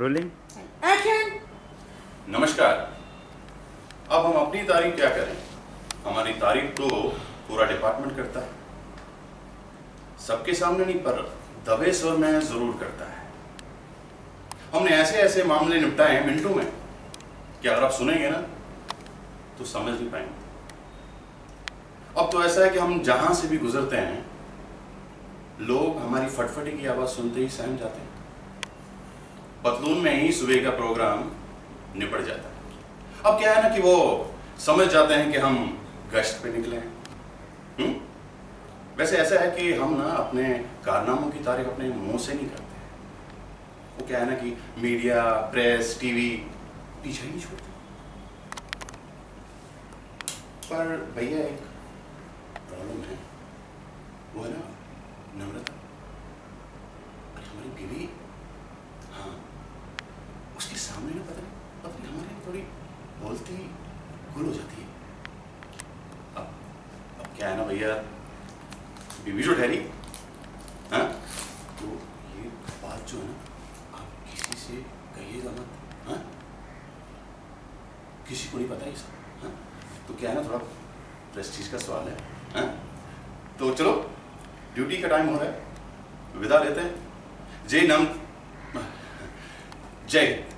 Rolling action. नमस्कार। अब हम अपनी तारीफ क्या करें, हमारी तारीफ तो पूरा डिपार्टमेंट करता है, सबके सामने नहीं पर दबे स्वर में जरूर करता है। हमने ऐसे ऐसे मामले निपटाए हैं मिनटों में कि अगर आप सुनेंगे ना तो समझ नहीं पाएंगे। अब तो ऐसा है कि हम जहां से भी गुजरते हैं लोग हमारी फटफटी की आवाज सुनते ही सहम जाते हैं। पतलून में ही सुबह का प्रोग्राम निपट जाता है। अब क्या है ना कि वो समझ जाते हैं कि हम गश्त पे निकले हैं। वैसे ऐसा है कि हम ना अपने कारनामों की तारीफ अपने मुंह से नहीं करते। वो क्या है ना कि मीडिया, प्रेस, टीवी पीछे ही नहीं छोड़ते। पर भैया एक प्रॉब्लम है, वो है ना नम्रता। अरे हमारी बीवी, हाँ, उसके सामने ना पता नहीं हमारी थोड़ी बोलती गुल हो जाती है। अब क्या है ना भैया, बीवी जो ठहरी, हाँ, तो ये बात जो है ना आप किसी से कहिएगा मत, हाँ, किसी को नहीं पता ये सब, हाँ। तो क्या है ना थोड़ा प्रेस्टीज का सवाल है, हाँ। तो चलो ड्यूटी का टाइम हो रहा है, विदा लेते हैं। जय नम, जय